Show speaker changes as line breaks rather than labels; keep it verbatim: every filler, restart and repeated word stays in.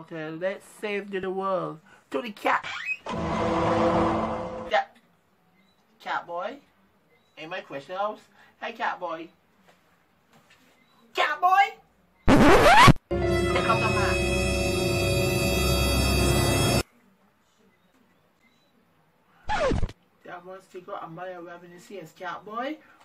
Okay, let's save the world. To the cat. Yeah. Catboy. In my question house. Hey, Catboy. Catboy. Check out the map. That was to go and buy a revenue C as Catboy.